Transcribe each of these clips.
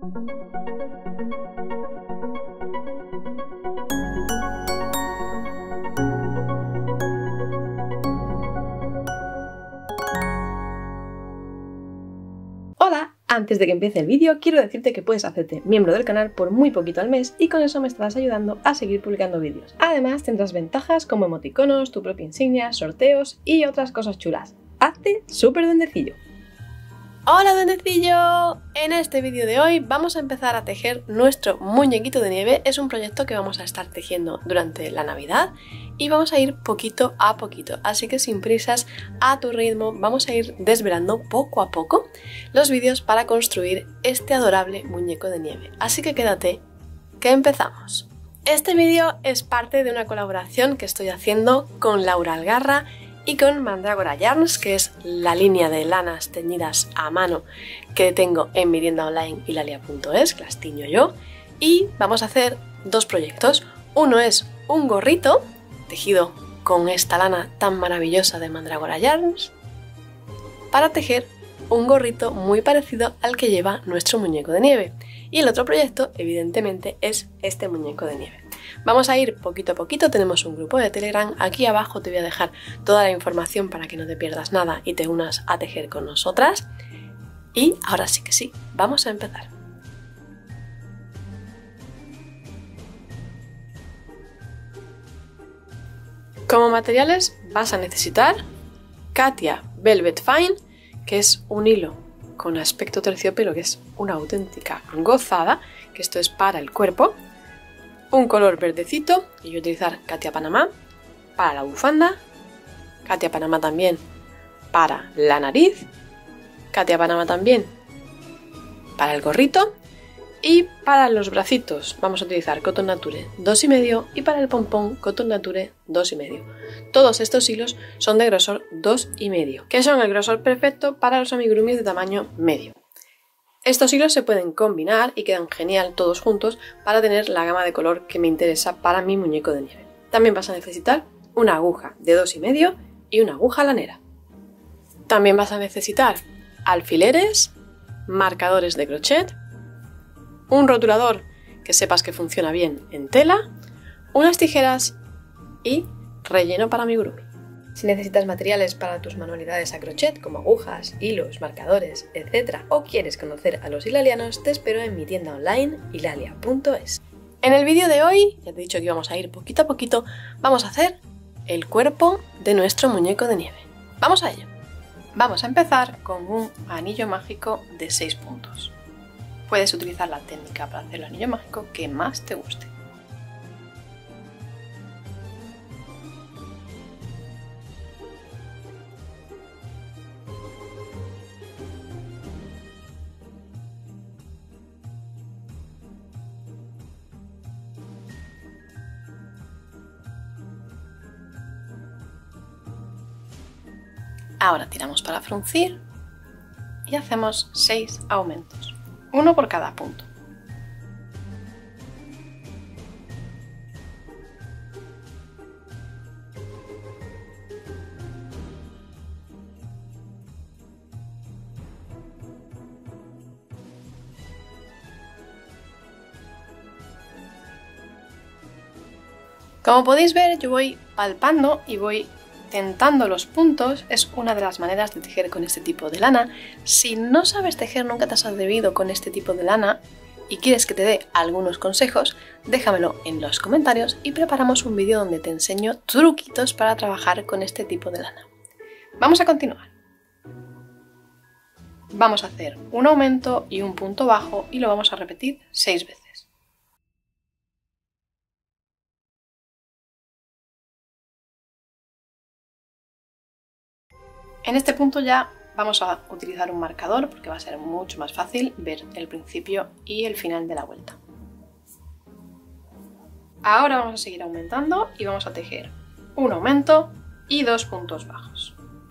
Hola, antes de que empiece el vídeo quiero decirte que puedes hacerte miembro del canal por muy poquito al mes y con eso me estarás ayudando a seguir publicando vídeos. Además tendrás ventajas como emoticonos, tu propia insignia, sorteos y otras cosas chulas. ¡Hazte súper duendecillo! ¡Hola duendecillo! En este vídeo de hoy vamos a empezar a tejer nuestro muñequito de nieve. Es un proyecto que vamos a estar tejiendo durante la Navidad y vamos a ir poquito a poquito, así que sin prisas, a tu ritmo, vamos a ir desvelando poco a poco los vídeos para construir este adorable muñeco de nieve. Así que quédate, que empezamos. Este vídeo es parte de una colaboración que estoy haciendo con Laura Algarra y con Mandragora Yarns, que es la línea de lanas teñidas a mano que tengo en mi tienda online ilalia.es, que las tiño yo, y vamos a hacer dos proyectos. Uno es un gorrito tejido con esta lana tan maravillosa de Mandragora Yarns para tejer un gorrito muy parecido al que lleva nuestro muñeco de nieve. Y el otro proyecto, evidentemente, es este muñeco de nieve. Vamos a ir poquito a poquito, tenemos un grupo de Telegram, aquí abajo te voy a dejar toda la información para que no te pierdas nada y te unas a tejer con nosotras. Y ahora sí que sí, vamos a empezar. Como materiales vas a necesitar Katia Velvet Fine, que es un hilo con aspecto terciopelo, que es una auténtica gozada, que esto es para el cuerpo. Un color verdecito, y yo voy a utilizar Katia Panamá para la bufanda, Katia Panamá también para la nariz, Katia Panamá también para el gorrito, y para los bracitos vamos a utilizar Cotton Nature 2,5 y para el pompón Cotton Nature 2,5. Todos estos hilos son de grosor 2,5, que son el grosor perfecto para los amigurumis de tamaño medio. Estos hilos se pueden combinar y quedan genial todos juntos para tener la gama de color que me interesa para mi muñeco de nieve. También vas a necesitar una aguja de 2,5 y una aguja lanera. También vas a necesitar alfileres, marcadores de crochet, un rotulador que sepas que funciona bien en tela, unas tijeras y relleno para amigurumi. Si necesitas materiales para tus manualidades a crochet como agujas, hilos, marcadores, etc. o quieres conocer a los ilalianos, te espero en mi tienda online ilalia.es. En el vídeo de hoy, ya te he dicho que íbamos a ir poquito a poquito, vamos a hacer el cuerpo de nuestro muñeco de nieve. ¡Vamos a ello! Vamos a empezar con un anillo mágico de 6 puntos. Puedes utilizar la técnica para hacer el anillo mágico que más te guste. Ahora tiramos para fruncir y hacemos 6 aumentos, uno por cada punto. Como podéis ver, yo voy palpando y voy tentando los puntos. Es una de las maneras de tejer con este tipo de lana. Si no sabes tejer, nunca te has atrevido con este tipo de lana y quieres que te dé algunos consejos, déjamelo en los comentarios y preparamos un vídeo donde te enseño truquitos para trabajar con este tipo de lana. Vamos a continuar. Vamos a hacer un aumento y un punto bajo y lo vamos a repetir 6 veces. En este punto ya vamos a utilizar un marcador porque va a ser mucho más fácil ver el principio y el final de la vuelta. Ahora vamos a seguir aumentando y vamos a tejer un aumento y 2 puntos bajos.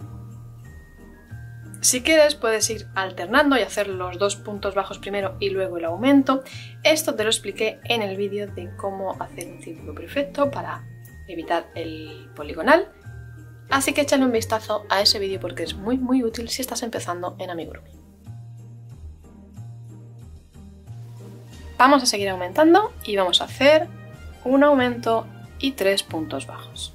Si quieres puedes ir alternando y hacer los 2 puntos bajos primero y luego el aumento. Esto te lo expliqué en el vídeo de cómo hacer un círculo perfecto para evitar el poligonal. Así que échale un vistazo a ese vídeo porque es muy útil si estás empezando en amigurumi. Vamos a seguir aumentando y vamos a hacer un aumento y 3 puntos bajos.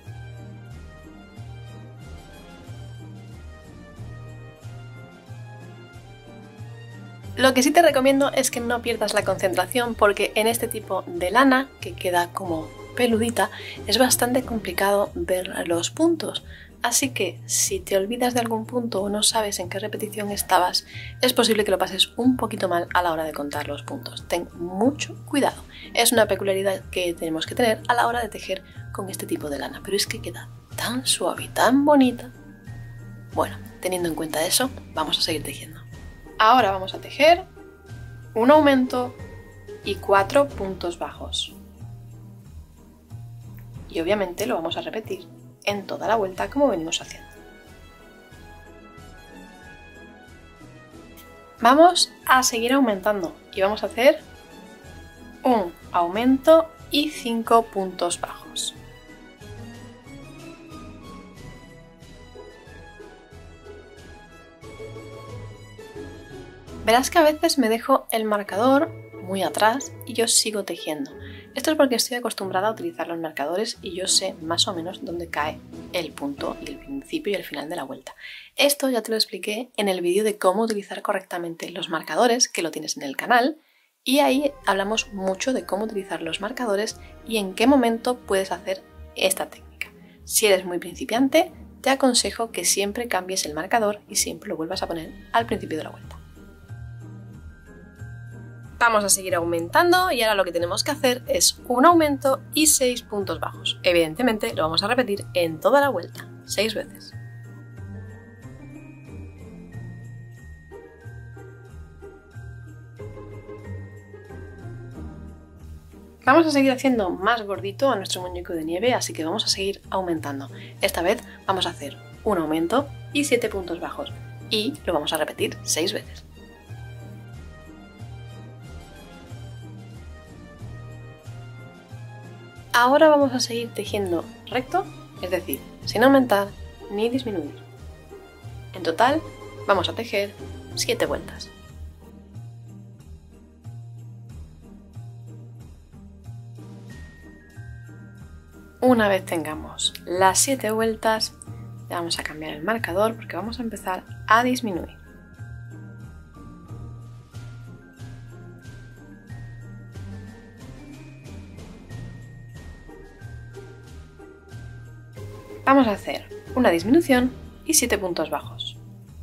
Lo que sí te recomiendo es que no pierdas la concentración porque en este tipo de lana, que queda como peludita, es bastante complicado ver los puntos. Así que si te olvidas de algún punto o no sabes en qué repetición estabas, es posible que lo pases un poquito mal a la hora de contar los puntos. Ten mucho cuidado. Es una peculiaridad que tenemos que tener a la hora de tejer con este tipo de lana, pero es que queda tan suave y tan bonita. Bueno, teniendo en cuenta eso, vamos a seguir tejiendo. Ahora vamos a tejer un aumento y 4 puntos bajos. Y obviamente lo vamos a repetir en toda la vuelta como venimos haciendo. Vamos a seguir aumentando y vamos a hacer un aumento y 5 puntos bajos. Verás que a veces me dejo el marcador muy atrás y yo sigo tejiendo. Esto es porque estoy acostumbrada a utilizar los marcadores y yo sé más o menos dónde cae el punto y el principio y el final de la vuelta. Esto ya te lo expliqué en el vídeo de cómo utilizar correctamente los marcadores, que lo tienes en el canal, y ahí hablamos mucho de cómo utilizar los marcadores y en qué momento puedes hacer esta técnica. Si eres muy principiante, te aconsejo que siempre cambies el marcador y siempre lo vuelvas a poner al principio de la vuelta. Vamos a seguir aumentando y ahora lo que tenemos que hacer es un aumento y 6 puntos bajos. Evidentemente lo vamos a repetir en toda la vuelta, 6 veces. Vamos a seguir haciendo más gordito a nuestro muñeco de nieve, así que vamos a seguir aumentando. Esta vez vamos a hacer un aumento y 7 puntos bajos y lo vamos a repetir 6 veces. Ahora vamos a seguir tejiendo recto, es decir, sin aumentar ni disminuir. En total vamos a tejer 7 vueltas. Una vez tengamos las 7 vueltas, ya vamos a cambiar el marcador porque vamos a empezar a disminuir. Vamos a hacer una disminución y 7 puntos bajos.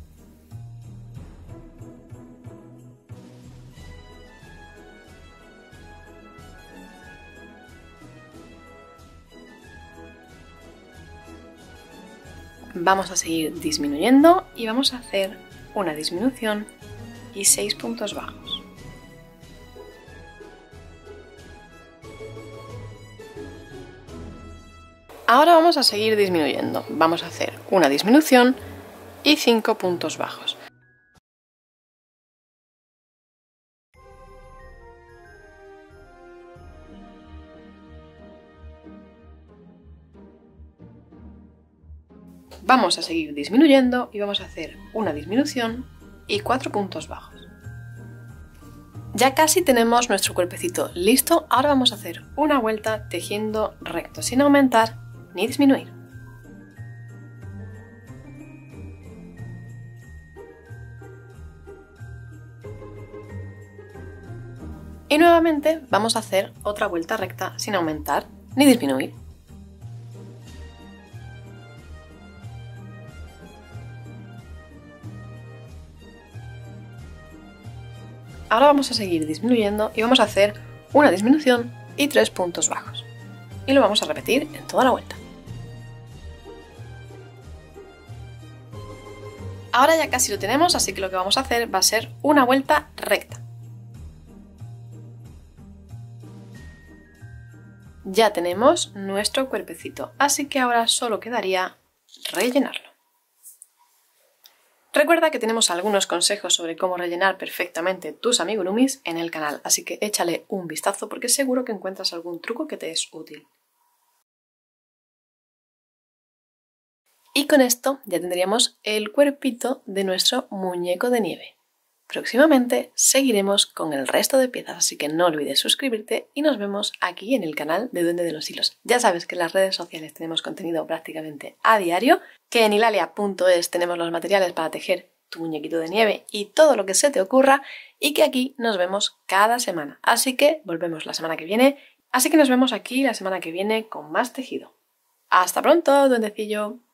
Vamos a seguir disminuyendo y vamos a hacer una disminución y 6 puntos bajos. Ahora vamos a seguir disminuyendo. Vamos a hacer una disminución y 5 puntos bajos. Vamos a seguir disminuyendo y vamos a hacer una disminución y 4 puntos bajos. Ya casi tenemos nuestro cuerpecito listo. Ahora vamos a hacer una vuelta tejiendo recto sin aumentar ni disminuir. Y nuevamente vamos a hacer otra vuelta recta sin aumentar ni disminuir. Ahora vamos a seguir disminuyendo y vamos a hacer una disminución y 3 puntos bajos. Y lo vamos a repetir en toda la vuelta. Ahora ya casi lo tenemos, así que lo que vamos a hacer va a ser una vuelta recta. Ya tenemos nuestro cuerpecito, así que ahora solo quedaría rellenarlo. Recuerda que tenemos algunos consejos sobre cómo rellenar perfectamente tus amigurumis en el canal, así que échale un vistazo porque seguro que encuentras algún truco que te es útil. Y con esto ya tendríamos el cuerpito de nuestro muñeco de nieve. Próximamente seguiremos con el resto de piezas, así que no olvides suscribirte y nos vemos aquí en el canal de Duende de los Hilos. Ya sabes que en las redes sociales tenemos contenido prácticamente a diario, que en hilalia.es tenemos los materiales para tejer tu muñequito de nieve y todo lo que se te ocurra, y que aquí nos vemos cada semana. Así que volvemos la semana que viene, así que nos vemos aquí la semana que viene con más tejido. ¡Hasta pronto, duendecillo!